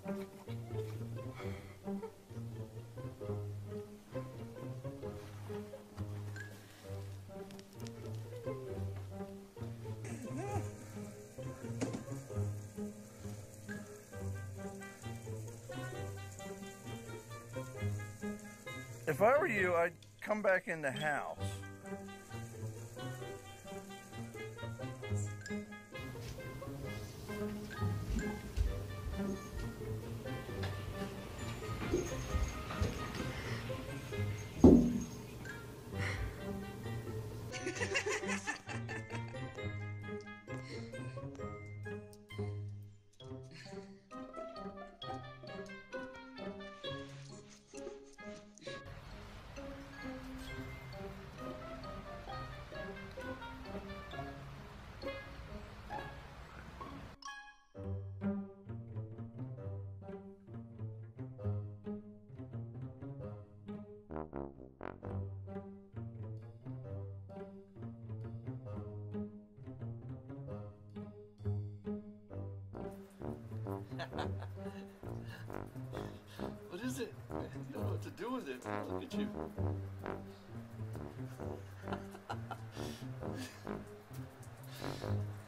If I were you, I'd come back in the house. What is it? You don't know what to do with it. Look at you.